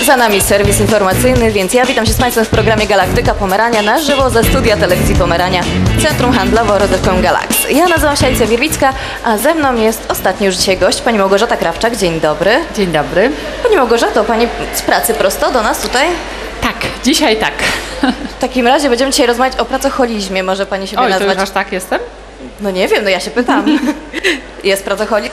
Za nami serwis informacyjny, więc ja witam się z Państwem w programie Galaktyka Pomerania na żywo ze studia Telewizji Pomerania, Centrum Handlowo-Rozrywkowym Galax. Ja nazywam się Alicja Wierwicka, a ze mną jest ostatni już dzisiaj gość, pani Małgorzata Krawczak. Dzień dobry. Dzień dobry. Pani Małgorzato, pani z pracy prosto do nas tutaj? Tak, dzisiaj tak. W takim razie będziemy dzisiaj rozmawiać o pracoholizmie. Może pani siebie Oj, nazwać? to już aż tak jestem? No nie wiem, no ja się pytam. Jest pracoholizm?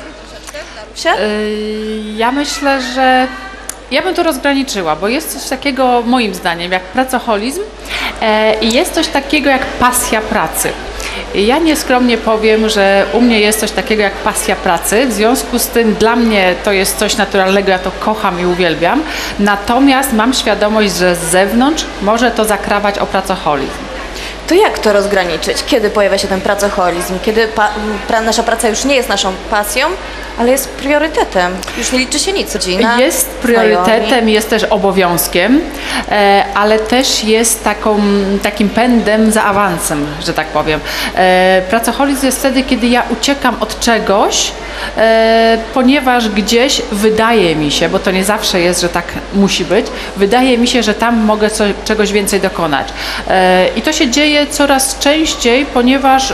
Ja myślę, że ja bym to rozgraniczyła, bo jest coś takiego moim zdaniem jak pracoholizm i jest coś takiego jak pasja pracy. Ja nieskromnie powiem, że u mnie jest coś takiego jak pasja pracy, w związku z tym dla mnie to jest coś naturalnego, ja to kocham i uwielbiam, natomiast mam świadomość, że z zewnątrz może to zakrawać o pracoholizm. To jak to rozgraniczyć? Kiedy pojawia się ten pracoholizm? Kiedy nasza praca już nie jest naszą pasją, ale jest priorytetem? Już nie liczy się nic. Rodzina, jest priorytetem, znajomi. jest też obowiązkiem, ale też jest takim pędem za awansem, że tak powiem. Pracoholizm jest wtedy, kiedy ja uciekam od czegoś, ponieważ gdzieś wydaje mi się, bo to nie zawsze jest, że tak musi być, wydaje mi się, że tam mogę czegoś więcej dokonać. I to się dzieje coraz częściej, ponieważ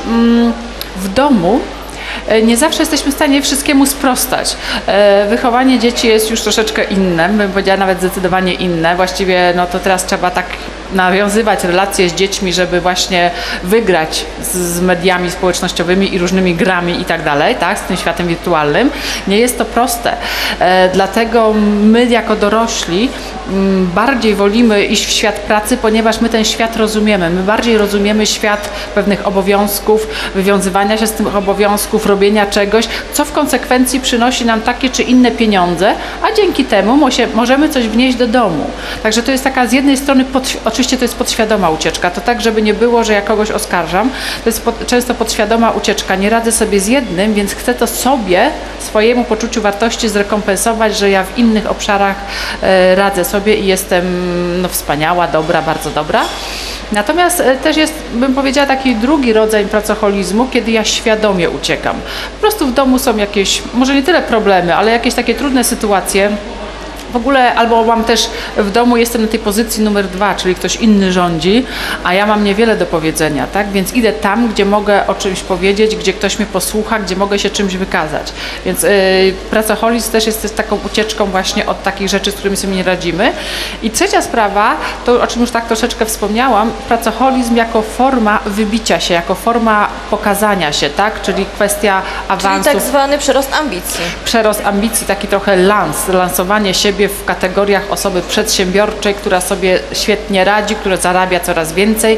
w domu nie zawsze jesteśmy w stanie wszystkiemu sprostać. Wychowanie dzieci jest już troszeczkę inne, bym powiedziała nawet zdecydowanie inne. Właściwie no to teraz trzeba tak nawiązywać relacje z dziećmi, żeby właśnie wygrać z mediami społecznościowymi i różnymi grami i tak dalej, tak, z tym światem wirtualnym. Nie jest to proste. Dlatego my jako dorośli bardziej wolimy iść w świat pracy, ponieważ my ten świat rozumiemy. My bardziej rozumiemy świat pewnych obowiązków, wywiązywania się z tych obowiązków, robienia czegoś, co w konsekwencji przynosi nam takie czy inne pieniądze, a dzięki temu możemy coś wnieść do domu. Także to jest taka z jednej strony, oczywiście to jest podświadoma ucieczka, to tak, żeby nie było, że ja kogoś oskarżam, to jest często podświadoma ucieczka, nie radzę sobie z jednym, więc chcę to swojemu poczuciu wartości zrekompensować, że ja w innych obszarach radzę sobie i jestem no, wspaniała, dobra, bardzo dobra. Natomiast też jest, bym powiedziała, taki drugi rodzaj pracoholizmu, kiedy ja świadomie uciekam. Po prostu w domu są jakieś, może nie tyle problemy, ale jakieś takie trudne sytuacje. W ogóle albo mam też w domu, jestem na tej pozycji numer 2, czyli ktoś inny rządzi, a ja mam niewiele do powiedzenia, tak? Więc idę tam, gdzie mogę o czymś powiedzieć, gdzie ktoś mnie posłucha, gdzie mogę się czymś wykazać. Więc pracoholizm też jest taką ucieczką właśnie od takich rzeczy, z którymi sobie nie radzimy. I trzecia sprawa, to o czym już tak troszeczkę wspomniałam, pracoholizm jako forma wybicia się, jako forma pokazania się, tak? Czyli kwestia awansu. Czyli tak zwany przerost ambicji. Przerost ambicji, taki trochę lansowanie siebie w kategoriach osoby przedsiębiorczej, która sobie świetnie radzi, która zarabia coraz więcej,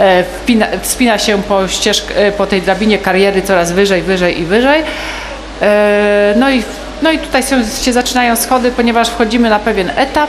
wspina się po tej drabinie kariery coraz wyżej, wyżej i wyżej. No i tutaj się zaczynają schody, ponieważ wchodzimy na pewien etap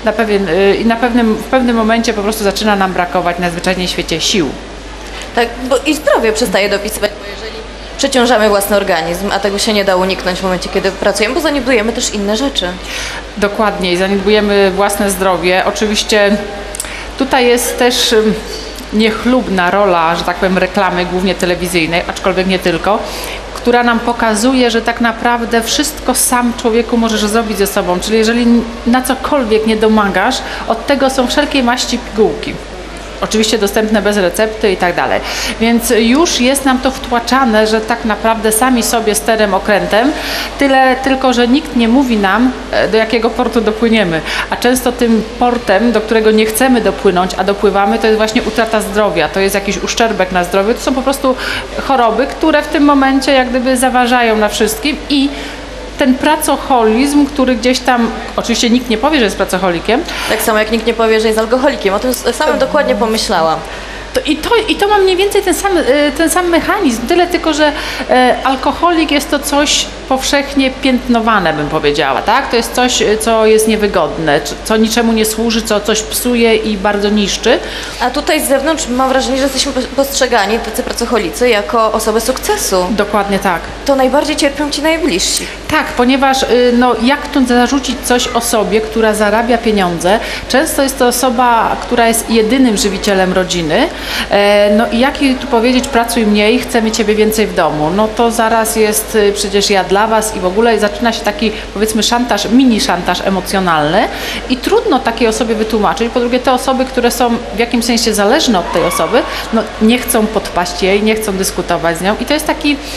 w pewnym momencie po prostu zaczyna nam brakować najzwyczajniej w świecie sił. Tak, bo i zdrowie przestaje dopisywać, bo jeżeli przeciążamy własny organizm, a tego się nie da uniknąć w momencie, kiedy pracujemy, bo zaniedbujemy też inne rzeczy. Dokładnie, i zaniedbujemy własne zdrowie. Oczywiście tutaj jest też niechlubna rola, że tak powiem, reklamy, głównie telewizyjnej, aczkolwiek nie tylko, która nam pokazuje, że tak naprawdę wszystko sam człowieku możesz zrobić ze sobą. Czyli jeżeli na cokolwiek nie domagasz, od tego są wszelkiej maści pigułki. Oczywiście dostępne bez recepty i tak dalej. Więc już jest nam to wtłaczane, że tak naprawdę sami sobie sterem, okrętem, tyle tylko, że nikt nie mówi nam, do jakiego portu dopłyniemy. A często tym portem, do którego nie chcemy dopłynąć, a dopływamy, to jest właśnie utrata zdrowia, to jest jakiś uszczerbek na zdrowiu, to są po prostu choroby, które w tym momencie jak gdyby zaważają na wszystkim i ten pracoholizm, który gdzieś tam, oczywiście nikt nie powie, że jest pracoholikiem. Tak samo jak nikt nie powie, że jest alkoholikiem. O tym samym dokładnie pomyślałam. I to ma mniej więcej ten sam mechanizm, tyle tylko, że alkoholik jest to coś powszechnie piętnowane, bym powiedziała, tak? To jest coś, co jest niewygodne, co niczemu nie służy, co coś psuje i bardzo niszczy. A tutaj z zewnątrz mam wrażenie, że jesteśmy postrzegani, tacy pracoholicy, jako osoby sukcesu. Dokładnie tak. To najbardziej cierpią ci najbliżsi. Tak, ponieważ no, jak tu zarzucić coś osobie, która zarabia pieniądze, często jest to osoba, która jest jedynym żywicielem rodziny, no i jak jej tu powiedzieć, pracuj mniej, chcemy ciebie więcej w domu, no to zaraz jest przecież ja dla dla was i w ogóle zaczyna się taki, powiedzmy, szantaż, mini szantaż emocjonalny i trudno takiej osobie wytłumaczyć. Po drugie, te osoby, które są w jakimś sensie zależne od tej osoby, no nie chcą podpaść jej, nie chcą dyskutować z nią i to jest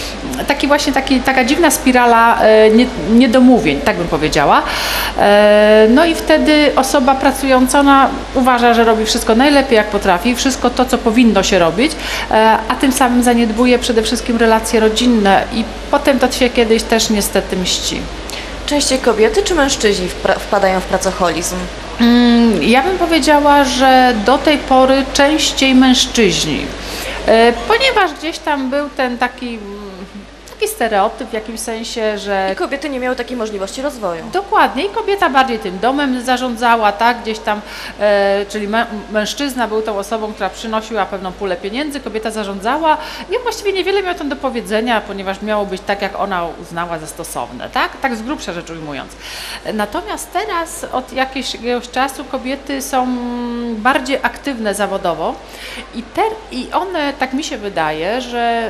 taka dziwna spirala niedomówień, tak bym powiedziała. No i wtedy osoba pracująca, ona uważa, że robi wszystko najlepiej jak potrafi, wszystko to, co powinno się robić, a tym samym zaniedbuje przede wszystkim relacje rodzinne i potem to się kiedyś też niestety mści. Częściej kobiety czy mężczyźni wpadają w pracoholizm? Ja bym powiedziała, że do tej pory częściej mężczyźni, ponieważ gdzieś tam był ten taki stereotyp w jakimś sensie, że I kobiety nie miały takiej możliwości rozwoju. dokładnie i kobieta bardziej tym domem zarządzała, tak, gdzieś tam, czyli mężczyzna był tą osobą, która przynosiła pewną pulę pieniędzy, kobieta zarządzała i właściwie niewiele miał tam do powiedzenia, ponieważ miało być tak, jak ona uznała za stosowne, tak z grubsza rzecz ujmując. Natomiast teraz od jakiegoś czasu kobiety są bardziej aktywne zawodowo i one, tak mi się wydaje, że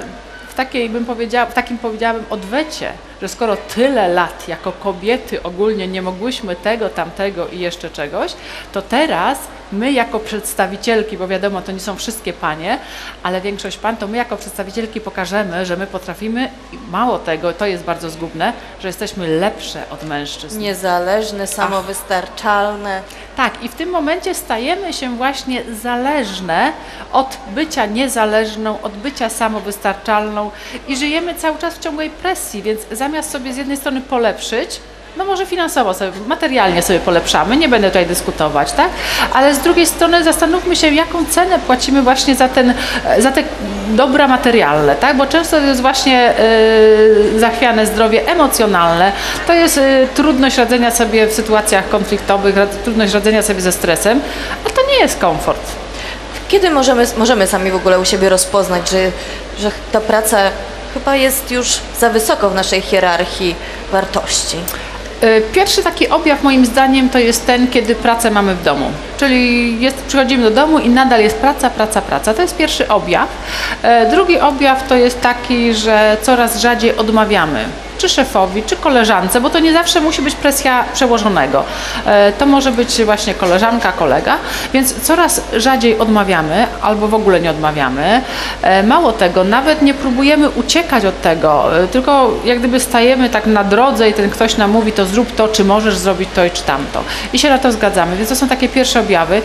w takim powiedziałabym odwecie, że skoro tyle lat jako kobiety ogólnie nie mogłyśmy tego, tamtego i jeszcze czegoś, to teraz my jako przedstawicielki, bo wiadomo, to nie są wszystkie panie, ale większość pań, to my jako przedstawicielki pokażemy, że my potrafimy i mało tego, to jest bardzo zgubne, że jesteśmy lepsze od mężczyzn. Niezależne, samowystarczalne. Tak, i w tym momencie stajemy się właśnie zależne od bycia niezależną, od bycia samowystarczalną i żyjemy cały czas w ciągłej presji, więc zamiast sobie z jednej strony polepszyć, no może finansowo sobie, materialnie sobie polepszamy, nie będę tutaj dyskutować, tak? Ale z drugiej strony zastanówmy się, jaką cenę płacimy właśnie za te dobra materialne, tak? Bo często to jest właśnie zachwiane zdrowie emocjonalne, to jest trudność radzenia sobie w sytuacjach konfliktowych, trudność radzenia sobie ze stresem, a to nie jest komfort. Kiedy możemy sami w ogóle u siebie rozpoznać, że ta praca chyba jest już za wysoko w naszej hierarchii wartości? Pierwszy taki objaw moim zdaniem to jest ten, kiedy pracę mamy w domu. Czyli przychodzimy do domu i nadal jest praca, praca, praca. To jest pierwszy objaw. Drugi objaw to jest taki, że coraz rzadziej odmawiamy. Czy szefowi, czy koleżance, bo to nie zawsze musi być presja przełożonego. To może być właśnie koleżanka, kolega, więc coraz rzadziej odmawiamy albo w ogóle nie odmawiamy. Mało tego, nawet nie próbujemy uciekać od tego, tylko jak gdyby stajemy tak na drodze i ten ktoś nam mówi, to zrób to, czy możesz zrobić to i czy tamto. I się na to zgadzamy, więc to są takie pierwsze objawy,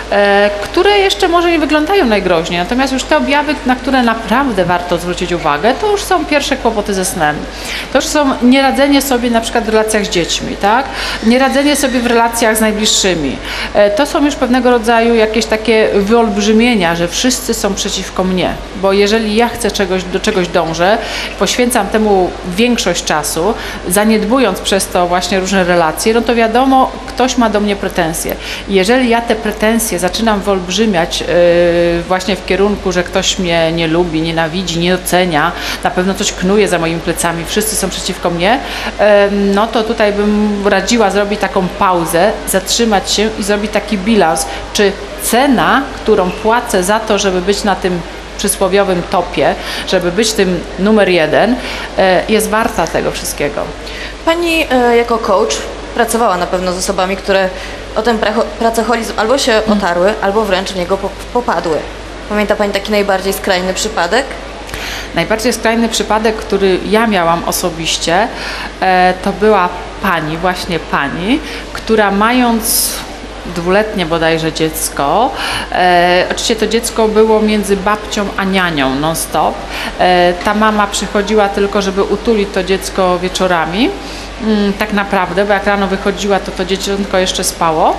które jeszcze może nie wyglądają najgroźniej, natomiast już te objawy, na które naprawdę warto zwrócić uwagę, to już są pierwsze kłopoty ze snem. To już są nieradzenie sobie na przykład w relacjach z dziećmi, tak? Nieradzenie sobie w relacjach z najbliższymi. To są już pewnego rodzaju jakieś takie wyolbrzymienia, że wszyscy są przeciwko mnie, bo jeżeli ja chcę do czegoś dążę, poświęcam temu większość czasu, zaniedbując przez to właśnie różne relacje, no to wiadomo, ktoś ma do mnie pretensje. I jeżeli ja te pretensje zaczynam wyolbrzymiać właśnie w kierunku, że ktoś mnie nie lubi, nienawidzi, nie docenia, na pewno coś knuje za moimi plecami, wszyscy są przeciwko mnie, no to tutaj bym radziła zrobić taką pauzę, zatrzymać się i zrobić taki bilans, czy cena, którą płacę za to, żeby być na tym przysłowiowym topie, żeby być tym numer 1, jest warta tego wszystkiego. Pani jako coach pracowała na pewno z osobami, które o ten pracoholizm albo się otarły, albo wręcz w niego popadły. Pamięta Pani taki najbardziej skrajny przypadek? Najbardziej skrajny przypadek, który ja miałam osobiście, to była właśnie pani, która mając 2-letnie bodajże dziecko, oczywiście to dziecko było między babcią a nianią non-stop. Ta mama przychodziła tylko, żeby utulić to dziecko wieczorami, tak naprawdę, bo jak rano wychodziła, to dzieciątko jeszcze spało.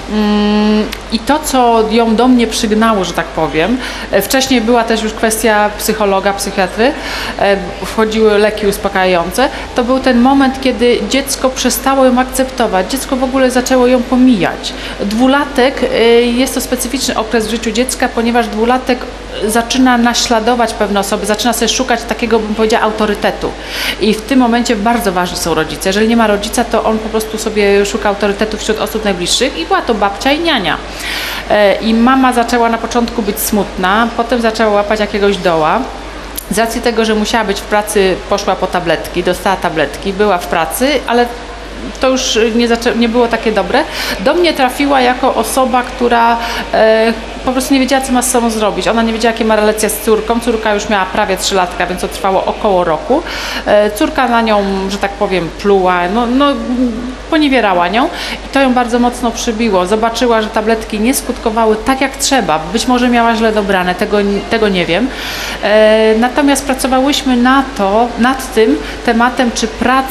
I to, co ją do mnie przygnało, że tak powiem, wcześniej była też już kwestia psychologa, psychiatry, wchodziły leki uspokajające, to był ten moment, kiedy dziecko przestało ją akceptować, dziecko w ogóle zaczęło ją pomijać. 2-latek jest to specyficzny okres w życiu dziecka, ponieważ 2-latek zaczyna naśladować pewne osoby, zaczyna sobie szukać takiego, bym powiedziała, autorytetu. I w tym momencie bardzo ważni są rodzice. Jeżeli nie ma rodzica, to on po prostu sobie szuka autorytetu wśród osób najbliższych i była to babcia i niania. I mama zaczęła na początku być smutna, potem zaczęła łapać jakiegoś doła. Z racji tego, że musiała być w pracy, poszła po tabletki, dostała tabletki, była w pracy, ale to już nie było takie dobre. Do mnie trafiła jako osoba, która po prostu nie wiedziała, co ma z sobą zrobić. Ona nie wiedziała, jakie ma relacje z córką. Córka już miała prawie 3 latka, więc to trwało około roku. Córka na nią, że tak powiem, pluła, poniewierała nią i to ją bardzo mocno przybiło. Zobaczyła, że tabletki nie skutkowały tak, jak trzeba. Być może miała źle dobrane, tego nie wiem. Natomiast pracowałyśmy nad tym tematem, czy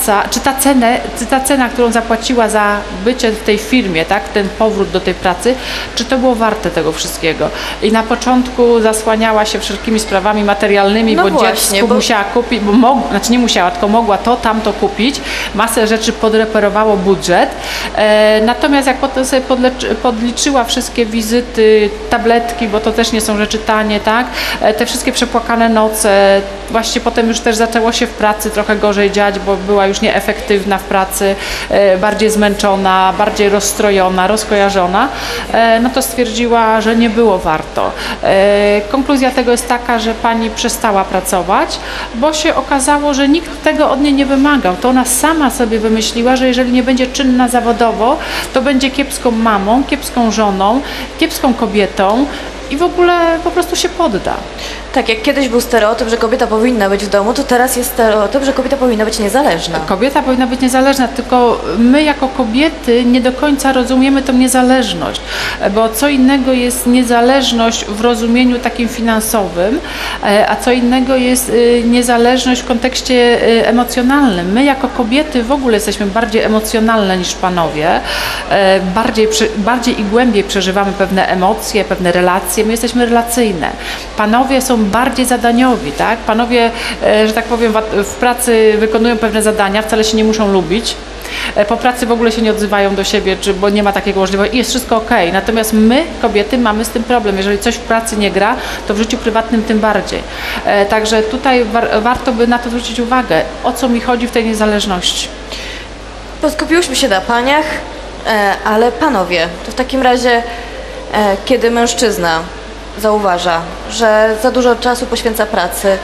ta cena, którą zapłaciła za bycie w tej firmie, tak, ten powrót do tej pracy, czy to było warte tego wszystkiego. I na początku zasłaniała się wszelkimi sprawami materialnymi, bo dziecku musiała kupić, nie musiała, tylko mogła to, tamto kupić. Masę rzeczy podreperowało budżet. Natomiast jak potem sobie podliczyła wszystkie wizyty, tabletki, bo to też nie są rzeczy tanie, tak, te wszystkie przepłakane noce, właściwie potem już też zaczęło się w pracy trochę gorzej dziać, bo była już nieefektywna w pracy, bardziej zmęczona, bardziej rozstrojona, rozkojarzona, no to stwierdziła, że nie było warto. Konkluzja tego jest taka, że pani przestała pracować, bo się okazało, że nikt tego od niej nie wymagał. To ona sama sobie wymyśliła, że jeżeli nie będzie czynna zawodowo, to będzie kiepską mamą, kiepską żoną, kiepską kobietą i w ogóle po prostu się podda. Tak, jak kiedyś był stereotyp, że kobieta powinna być w domu, to teraz jest stereotyp, że kobieta powinna być niezależna. Kobieta powinna być niezależna, tylko my jako kobiety nie do końca rozumiemy tą niezależność, bo co innego jest niezależność w rozumieniu takim finansowym, a co innego jest niezależność w kontekście emocjonalnym. My jako kobiety w ogóle jesteśmy bardziej emocjonalne niż panowie, bardziej i głębiej przeżywamy pewne emocje, pewne relacje, my jesteśmy relacyjne. Panowie są bardziej zadaniowi, tak? Panowie, że tak powiem, w pracy wykonują pewne zadania, wcale się nie muszą lubić. Po pracy w ogóle się nie odzywają do siebie, bo nie ma takiego możliwości i jest wszystko okej. Natomiast my, kobiety, mamy z tym problem. Jeżeli coś w pracy nie gra, to w życiu prywatnym tym bardziej. Także tutaj warto by na to zwrócić uwagę, o co mi chodzi w tej niezależności. Skupiłyśmy się na paniach, ale panowie, to w takim razie, kiedy mężczyzna zauważa, że za dużo czasu poświęca pracy,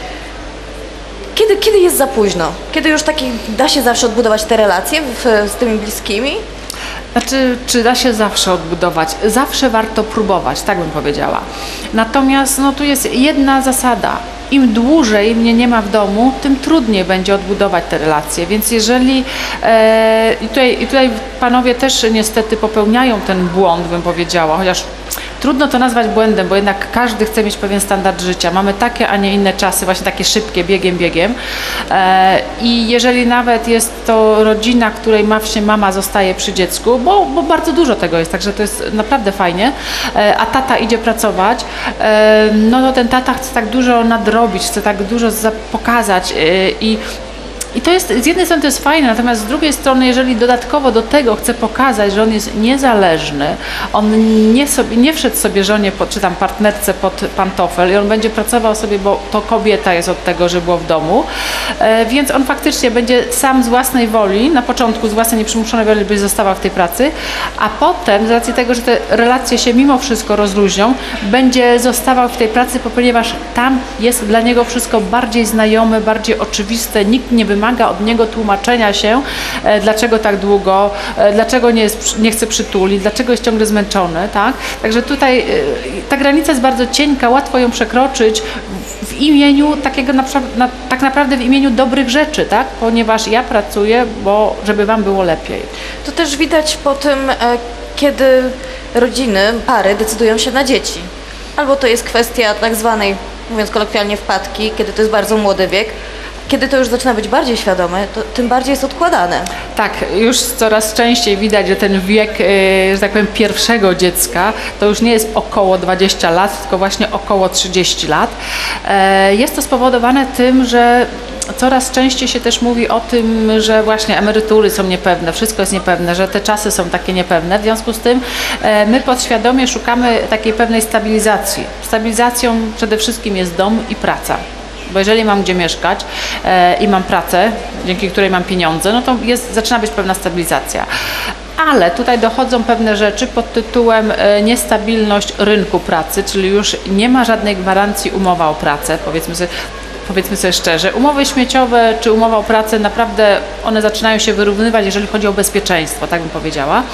kiedy jest za późno? Kiedy już da się zawsze odbudować te relacje z tymi bliskimi? Znaczy, czy da się zawsze odbudować? Zawsze warto próbować, tak bym powiedziała. Natomiast tu jest jedna zasada. Im dłużej mnie nie ma w domu, tym trudniej będzie odbudować te relacje. Więc jeżeli i tutaj panowie też niestety popełniają ten błąd, bym powiedziała, chociaż trudno to nazwać błędem, bo jednak każdy chce mieć pewien standard życia. Mamy takie, a nie inne czasy, właśnie takie szybkie, biegiem. I jeżeli nawet jest to rodzina, której mama zostaje przy dziecku, bo bardzo dużo tego jest, także to jest naprawdę fajnie, a tata idzie pracować, no ten tata chce tak dużo nadrobić, chce tak dużo pokazać i to jest, z jednej strony to jest fajne, natomiast z drugiej strony, jeżeli dodatkowo do tego chce pokazać, że on jest niezależny, on nie wszedł sobie żonie czy tam partnerce pod pantofel i on będzie pracował sobie, bo to kobieta jest od tego, że było w domu, więc on faktycznie będzie sam z własnej woli, na początku z własnej nieprzymuszonej woli będzie zostawał w tej pracy, a potem z racji tego, że te relacje się mimo wszystko rozluźnią, będzie zostawał w tej pracy, ponieważ tam jest dla niego wszystko bardziej znajome, bardziej oczywiste, nikt nie wymaga od niego tłumaczenia się, dlaczego tak długo, dlaczego nie chce przytulić, dlaczego jest ciągle zmęczony, tak? Także tutaj ta granica jest bardzo cienka, łatwo ją przekroczyć w imieniu takiego, tak naprawdę w imieniu dobrych rzeczy, tak? Ponieważ ja pracuję, żeby wam było lepiej. To też widać po tym, kiedy rodziny, pary decydują się na dzieci. Albo to jest kwestia tak zwanej, mówiąc kolokwialnie, wpadki, kiedy to jest bardzo młody wiek. Kiedy to już zaczyna być bardziej świadome, to tym bardziej jest odkładane. Tak, już coraz częściej widać, że ten wiek, że tak powiem, pierwszego dziecka to już nie jest około 20 lat, tylko właśnie około 30 lat. Jest to spowodowane tym, że coraz częściej się też mówi o tym, że właśnie emerytury są niepewne, wszystko jest niepewne, że te czasy są takie niepewne. W związku z tym my podświadomie szukamy takiej pewnej stabilizacji. Stabilizacją przede wszystkim jest dom i praca. Bo jeżeli mam gdzie mieszkać i mam pracę, dzięki której mam pieniądze, no to zaczyna być pewna stabilizacja. Ale tutaj dochodzą pewne rzeczy pod tytułem niestabilność rynku pracy, czyli już nie ma żadnej gwarancji umowa o pracę. Powiedzmy sobie, powiedzmy sobie szczerze, umowy śmieciowe czy umowa o pracę naprawdę one zaczynają się wyrównywać, jeżeli chodzi o bezpieczeństwo, tak bym powiedziała.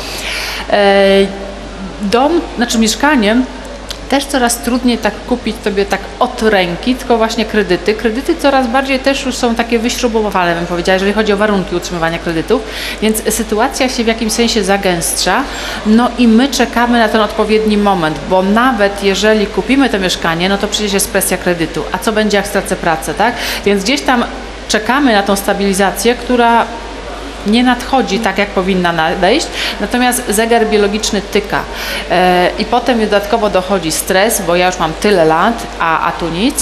Mieszkanie też coraz trudniej tak kupić sobie tak od ręki, tylko właśnie kredyty. Kredyty coraz bardziej też już są takie wyśrubowane, bym powiedziała, jeżeli chodzi o warunki utrzymywania kredytów, więc sytuacja się w jakimś sensie zagęszcza, no i my czekamy na ten odpowiedni moment, bo nawet jeżeli kupimy to mieszkanie, no to przecież jest presja kredytu, a co będzie jak stracę pracę, tak? Więc gdzieś tam czekamy na tą stabilizację, która nie nadchodzi tak, jak powinna nadejść, natomiast zegar biologiczny tyka i potem dodatkowo dochodzi stres, bo ja już mam tyle lat, a tu nic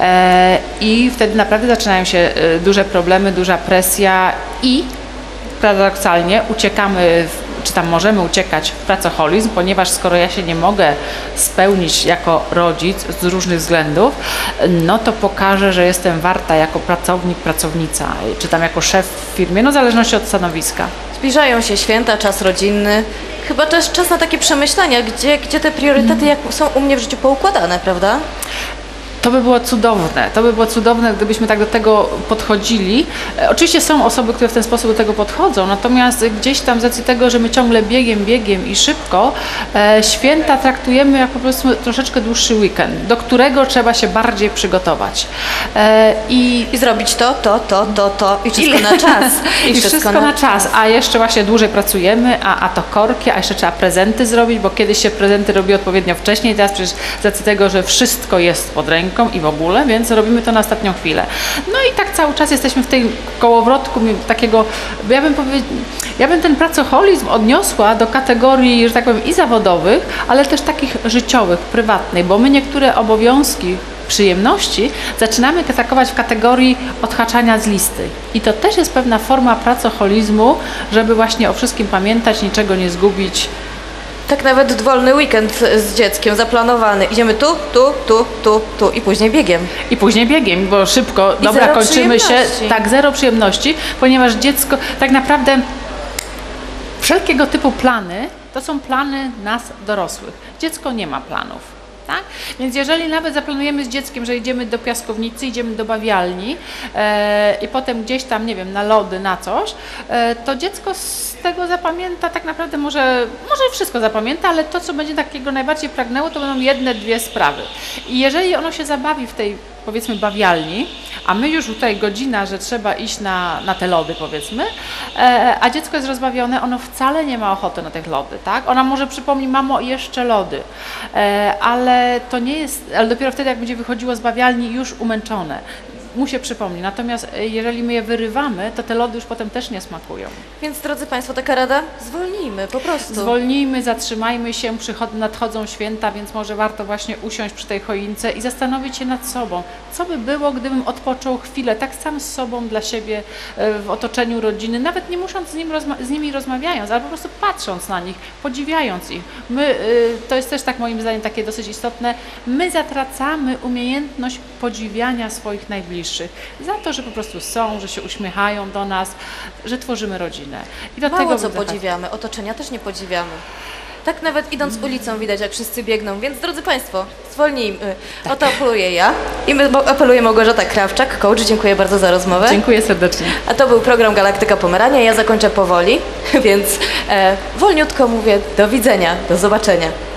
i wtedy naprawdę zaczynają się duże problemy, duża presja i paradoksalnie uciekamy czy tam możemy uciekać w pracoholizm, ponieważ skoro ja się nie mogę spełnić jako rodzic z różnych względów, no to pokażę, że jestem warta jako pracownik, pracownica, czy tam jako szef w firmie, no w zależności od stanowiska. Zbliżają się święta, czas rodzinny. Chyba też czas na takie przemyślenia, gdzie te priorytety jak są u mnie w życiu poukładane, prawda? To by było cudowne. To by było cudowne, gdybyśmy tak do tego podchodzili. Oczywiście są osoby, które w ten sposób do tego podchodzą, natomiast gdzieś tam z racji tego, że my ciągle biegiem i szybko, święta traktujemy jak po prostu troszeczkę dłuższy weekend, do którego trzeba się bardziej przygotować. I zrobić to i wszystko na czas. I wszystko na czas, a jeszcze właśnie dłużej pracujemy, a to korki, a jeszcze trzeba prezenty zrobić, bo kiedyś się prezenty robi odpowiednio wcześniej, teraz przecież z racji tego, że wszystko jest pod ręką i w ogóle, więc robimy to na ostatnią chwilę. No i tak cały czas jesteśmy w tej kołowrotku takiego, ja bym ten pracoholizm odniosła do kategorii, że tak powiem, i zawodowych, ale też takich życiowych, prywatnych, bo my niektóre obowiązki, przyjemności zaczynamy traktować w kategorii odhaczania z listy. I to też jest pewna forma pracoholizmu, żeby właśnie o wszystkim pamiętać, niczego nie zgubić. Tak nawet wolny weekend z dzieckiem zaplanowany. Idziemy tu i później biegiem. I później biegiem, bo szybko, I dobra, zero kończymy się. przyjemności. Tak, zero przyjemności, ponieważ dziecko, tak naprawdę wszelkiego typu plany to są plany nas dorosłych. Dziecko nie ma planów. Tak? Więc jeżeli nawet zaplanujemy z dzieckiem, że idziemy do piaskownicy, idziemy do bawialni i potem gdzieś tam, nie wiem, na lody, na coś, to dziecko z tego zapamięta, tak naprawdę może wszystko zapamięta, ale to, co będzie takiego najbardziej pragnęło, to będą jedne, dwie sprawy. I jeżeli ono się zabawi w tej, powiedzmy, bawialni, a my już tutaj godzina, że trzeba iść na te lody, powiedzmy, a dziecko jest rozbawione, ono wcale nie ma ochoty na tych lody, tak? Ona może przypomni, mamo, jeszcze lody, ale to nie jest, ale dopiero wtedy, jak będzie wychodziło z bawialni już umęczone, mu się przypomni. Natomiast jeżeli my je wyrywamy, to te lody już potem też nie smakują. Więc drodzy Państwo, taka rada? Zwolnijmy, po prostu. Zwolnijmy, zatrzymajmy się, nadchodzą święta, więc może warto właśnie usiąść przy tej choince i zastanowić się nad sobą. Co by było, gdybym odpoczął chwilę, tak sam z sobą, dla siebie, w otoczeniu rodziny, nawet nie musząc z nimi rozmawiając, ale po prostu patrząc na nich, podziwiając ich. My, to jest też tak moim zdaniem takie dosyć istotne, my zatracamy umiejętność podziwiania swoich najbliższych. Za to, że po prostu są, że się uśmiechają do nas, że tworzymy rodzinę. I do Mało tego co podziwiamy, otoczenia też nie podziwiamy. Tak nawet idąc ulicą widać, jak wszyscy biegną, więc drodzy Państwo, zwolnijmy. O to apeluję ja i apeluje Małgorzata Krawczak, coach. Dziękuję bardzo za rozmowę. Dziękuję serdecznie. A to był program Galaktyka Pomerania. Ja zakończę powoli, więc wolniutko mówię do widzenia, do zobaczenia.